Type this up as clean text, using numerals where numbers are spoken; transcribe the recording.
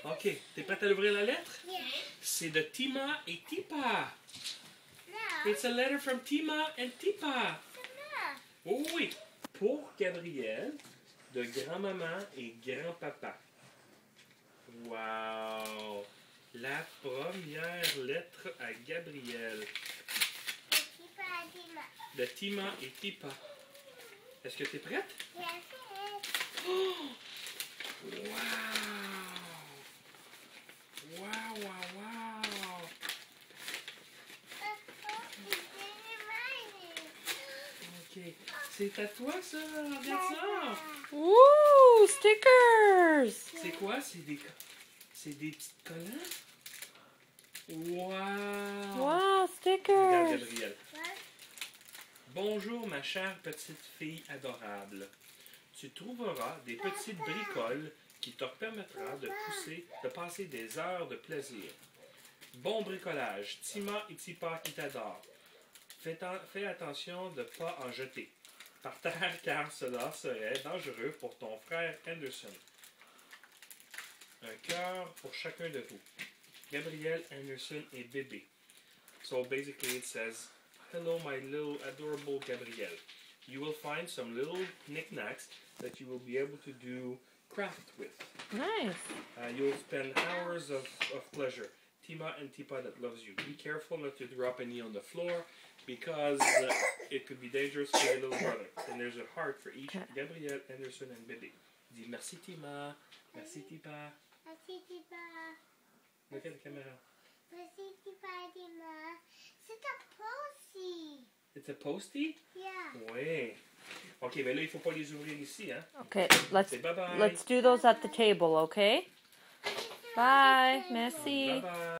OK. T'es prête à ouvrir la lettre? Yeah. C'est de Tima et Tipa. No. It's a letter from Tima and Tipa. No. Oh oui. Pour Gabrielle, de grand-maman et grand-papa. Wow! La première lettre à Gabrielle. De Tima et Tipa. Est-ce que tu es prête? Yes. Oh! Wow! Wow, wow, wow! OK. C'est à toi, ça? Regarde ça! Ooh, stickers! C'est quoi? C'est des petits collants? Wow! Wow, Regarde, stickers! Gabrielle. Bonjour, ma chère petite fille adorable. Tu trouveras des petites bricoles qui te permettra de passer des heures de plaisir. Bon bricolage, Tima et Tipa qui t'adorent. Fais attention de ne pas en jeter par terre car cela serait dangereux pour ton frère Anderson. Un cœur pour chacun de vous. Gabrielle, Anderson et bébé. So basically it says, hello my little adorable Gabrielle. You will find some little knickknacks that you will be able to do craft with. Nice. You'll spend hours of pleasure. Tima and Tipa that loves you. Be careful not to drop any on the floor because it could be dangerous for your little brother. And there's a heart for each. Gabrielle, Anderson and bébé. Dis merci Tima. Merci Tipa. Merci, Tipa. Look at the camera. Merci, Tipa, Tima. C'est un postie. It's a postie? Yeah. Oui. OK, mais là, il ne faut pas les ouvrir ici, hein? Okay, C'est bye-bye. let's do those at the table, okay? Bye, merci. Bye-bye.